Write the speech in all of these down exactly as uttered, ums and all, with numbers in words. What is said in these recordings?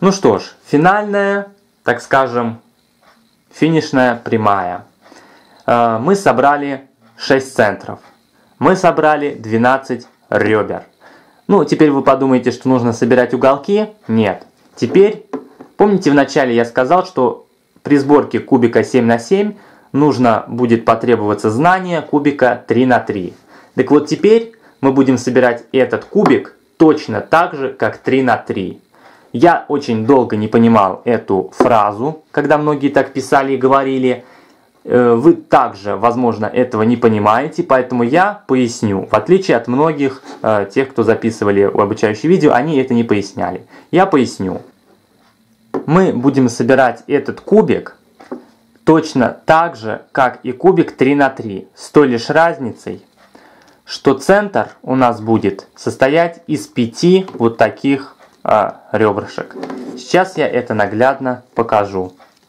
Ну что ж, финальная, так скажем, финишная прямая. Мы собрали шесть центров. Мы собрали двенадцать ребер. Ну, теперь вы подумаете, что нужно собирать уголки. Нет. Теперь, помните, вначале я сказал, что при сборке кубика семь на семь нужно будет потребоваться знание кубика три на три. Так вот, теперь мы будем собирать этот кубик точно так же, как три на три. Я очень долго не понимал эту фразу, когда многие так писали и говорили. Вы также, возможно, этого не понимаете, поэтому я поясню. В отличие от многих э, тех, кто записывали обучающие видео, они это не поясняли. Я поясню. Мы будем собирать этот кубик точно так же, как и кубик три на три, с той лишь разницей, что центр у нас будет состоять из пяти вот таких э, ребрышек. Сейчас я это наглядно покажу.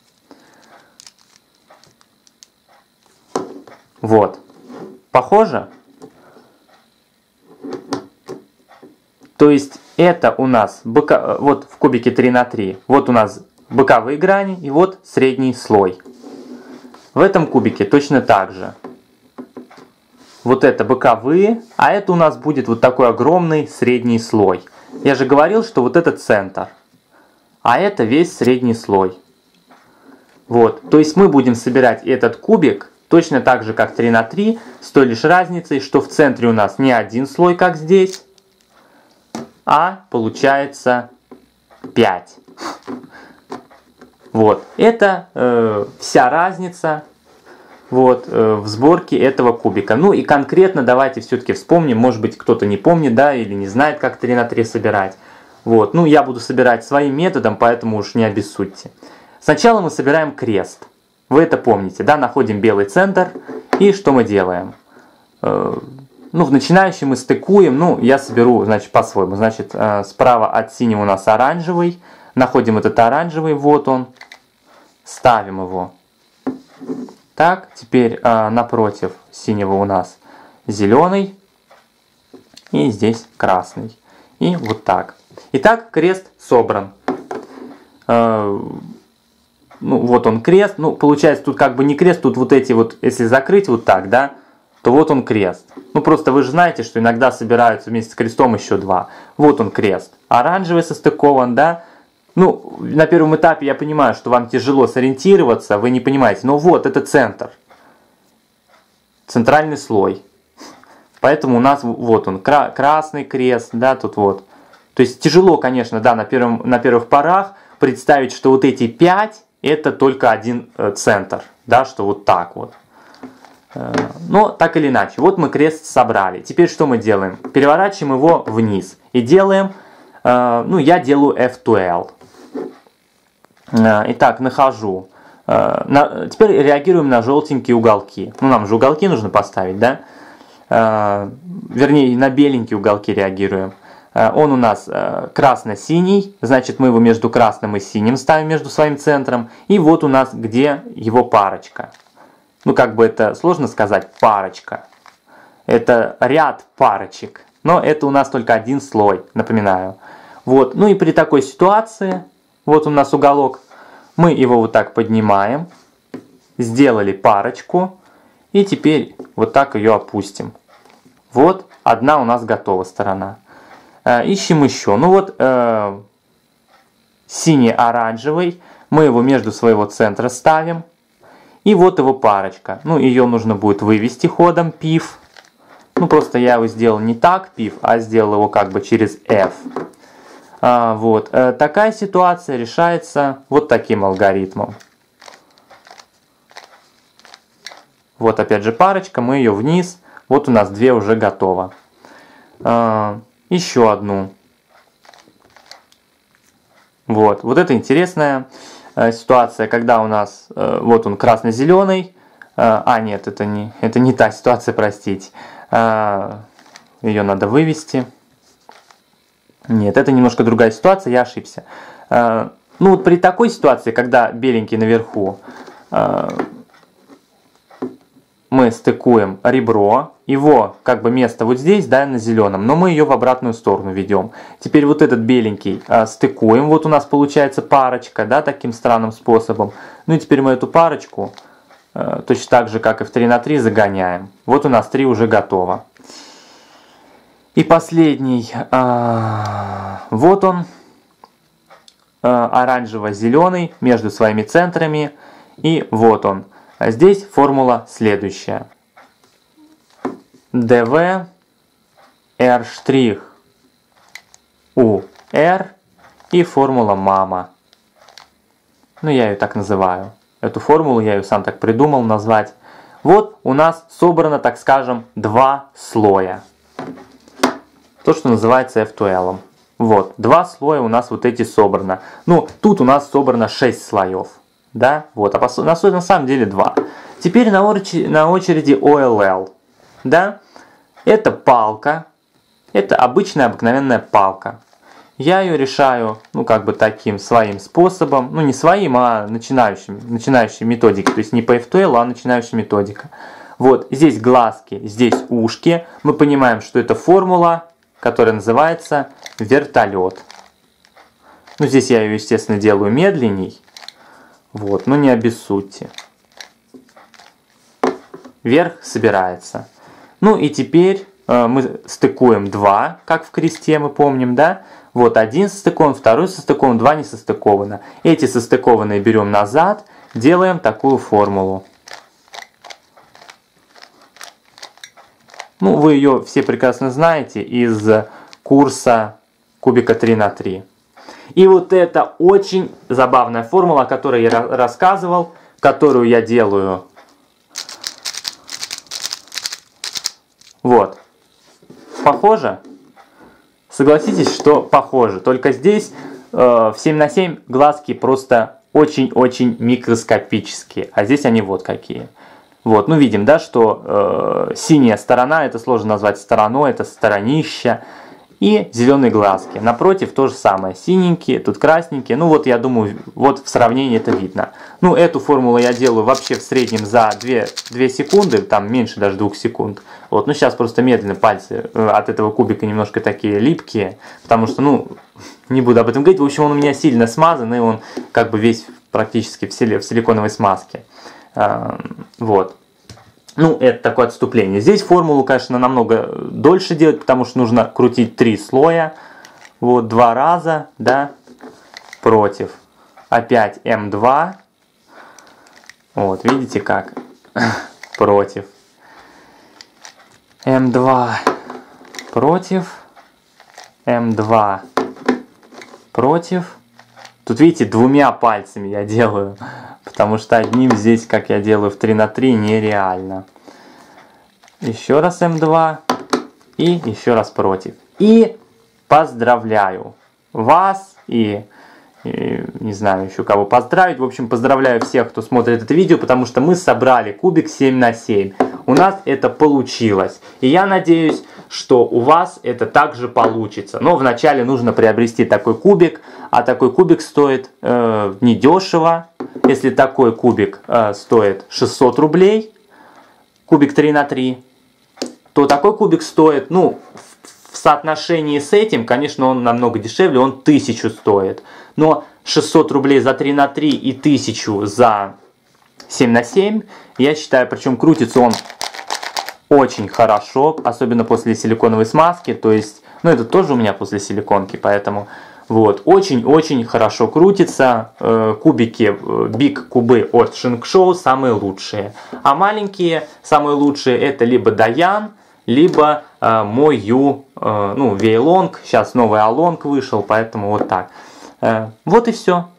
Вот. Похоже? То есть это у нас бока... вот в кубике три на три. Вот у нас боковые грани и вот средний слой. В этом кубике точно так же. Вот это боковые, а это у нас будет вот такой огромный средний слой. Я же говорил, что вот это центр. А это весь средний слой. Вот. То есть мы будем собирать этот кубик точно так же, как три на три, с той лишь разницей, что в центре у нас не один слой, как здесь, а получается пять. Вот. Это э, вся разница вот, э, в сборке этого кубика. Ну и конкретно давайте все-таки вспомним, может быть кто-то не помнит, да, или не знает, как три на три собирать. Вот. Ну я буду собирать своим методом, поэтому уж не обессудьте. Сначала мы собираем крест. Вы это помните, да? Находим белый центр. И что мы делаем? Э, ну, в начинающем мы стыкуем. Ну, я соберу, значит, по-своему. Значит, э, справа от синего у нас оранжевый. Находим этот оранжевый. Вот он. Ставим его. Так, теперь э, напротив синего у нас зеленый. И здесь красный. И вот так. Итак, крест собран. Э, Ну, вот он крест. Ну, получается, тут как бы не крест, тут вот эти вот, если закрыть вот так, да, то вот он крест. Ну, просто вы же знаете, что иногда собираются вместе с крестом еще два. Вот он крест. Оранжевый состыкован, да. Ну, на первом этапе я понимаю, что вам тяжело сориентироваться, вы не понимаете. Но вот, это центр. Центральный слой. Поэтому у нас вот он, красный крест, да, тут вот. То есть тяжело, конечно, да, на, первом, на первых порах представить, что вот эти пять это только один э, центр, да, что вот так вот. Э, но так или иначе, вот мы крест собрали. Теперь что мы делаем? Переворачиваем его вниз и делаем, э, ну я делаю эф два эл. Э, итак, нахожу. Э, на, теперь реагируем на желтенькие уголки. Ну нам же уголки нужно поставить, да? Э, вернее, на беленькие уголки реагируем. Он у нас красно-синий, значит мы его между красным и синим ставим между своим центром. И вот у нас где его парочка. Ну как бы это сложно сказать, парочка. Это ряд парочек, но это у нас только один слой, напоминаю. Вот, ну и при такой ситуации, вот у нас уголок, мы его вот так поднимаем, сделали парочку и теперь вот так ее опустим. Вот одна у нас готова сторона. Ищем еще. Ну вот э, синий-оранжевый. Мы его между своего центра ставим. И вот его парочка. Ну ее нужно будет вывести ходом пив. Ну просто я его сделал не так пив, а сделал его как бы через F. А, вот. Э, такая ситуация решается вот таким алгоритмом. Вот опять же парочка. Мы ее вниз. Вот у нас две уже готово. А, Еще одну. Вот. Вот это интересная э, ситуация, когда у нас э, вот он красно-зеленый. Э, а, нет, это не, это не та ситуация, простите. Э, ее надо вывести. Нет, это немножко другая ситуация, я ошибся. Э, ну вот при такой ситуации, когда беленький наверху, э, мы стыкуем ребро, его как бы место вот здесь, да, на зеленом, но мы ее в обратную сторону ведем. Теперь вот этот беленький а, стыкуем, вот у нас получается парочка, да, таким странным способом. Ну и теперь мы эту парочку а, точно так же, как и в три на три, загоняем. Вот у нас три уже готово. И последний, а, вот он, а, оранжево-зеленый между своими центрами, и вот он. А здесь формула следующая. dv r' у r и формула мама. Ну, я ее так называю. Эту формулу я ее сам так придумал назвать. Вот у нас собрано, так скажем, два слоя. То, что называется эф два эл. Вот, два слоя у нас вот эти собрано. Ну, тут у нас собрано шесть слоев. Да, вот, а по, на, на самом деле два. Теперь на, очереди, на очереди о эл эл. Да, это палка. Это обычная обыкновенная палка. Я ее решаю, ну, как бы таким своим способом. Ну, не своим, а начинающим, начинающей методикой. То есть не по эф два эл, а начинающая методика. Вот, здесь глазки, здесь ушки. Мы понимаем, что это формула, которая называется вертолет. Ну, здесь я ее, естественно, делаю медленней. Вот, но не обессудьте. Вверх собирается. Ну и теперь э, мы стыкуем два, как в кресте мы помним, да? Вот один состыкован, второй состыкован, два не состыковано. Эти состыкованные берем назад, делаем такую формулу. Ну, вы ее все прекрасно знаете из курса кубика три на три. И вот это очень забавная формула, о которой я рассказывал, которую я делаю. Вот. Похоже? Согласитесь, что похоже. Только здесь э, в семь на семь глазки просто очень-очень микроскопические. А здесь они вот какие. Вот, ну видим, да, что э, синяя сторона, это сложно назвать стороной, это сторонища. И зеленые глазки. Напротив то же самое. Синенькие, тут красненькие. Ну вот я думаю, вот в сравнении это видно. Ну эту формулу я делаю вообще в среднем за две, две секунды. Там меньше даже двух секунд. Вот, ну сейчас просто медленно пальцы от этого кубика немножко такие липкие. Потому что, ну, не буду об этом говорить. В общем, он у меня сильно смазан. И он как бы весь практически в, сили, в силиконовой смазке. Вот. Ну, это такое отступление. Здесь формулу, конечно, намного дольше делать, потому что нужно крутить три слоя. Вот, два раза, да, против. Опять эм два. Вот, видите как? Против. эм два против. эм два против. Тут, видите, двумя пальцами я делаю. Потому что одним здесь, как я делаю в три на три, нереально. Еще раз эм два. И еще раз против. И поздравляю вас и, и не знаю еще кого поздравить. В общем, поздравляю всех, кто смотрит это видео, потому что мы собрали кубик семь на семь. У нас это получилось. И я надеюсь, что у вас это также получится. Но вначале нужно приобрести такой кубик. А такой кубик стоит э, недешево. Если такой кубик э, стоит шестьсот рублей, кубик три на три, то такой кубик стоит, ну, в, в соотношении с этим, конечно, он намного дешевле, он тысячу стоит. Но шестьсот рублей за три на три и тысячу за семь на семь, я считаю, причем крутится он очень хорошо, особенно после силиконовой смазки, то есть, ну, это тоже у меня после силиконки, поэтому... Вот, очень-очень хорошо крутится. Э, кубики, биг кубы от Shink Show самые лучшие. А маленькие, самые лучшие, это либо Даян, либо э, мой Ю, э, ну, Вейлонг. Сейчас новый Алонг вышел, поэтому вот так. Э, вот и все.